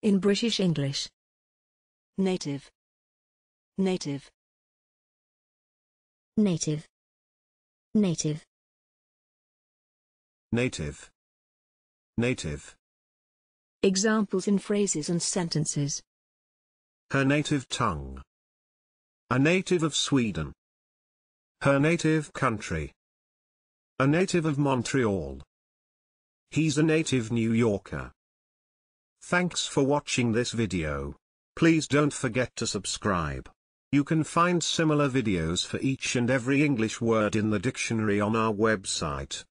In British English. Native. Native. Native. Native. Native. Native. Examples in phrases and sentences. Her native tongue. A native of Sweden. Her native country. A native of Montreal. He's a native New Yorker. Thanks for watching this video. Please don't forget to subscribe. You can find similar videos for each and every English word in the dictionary on our website.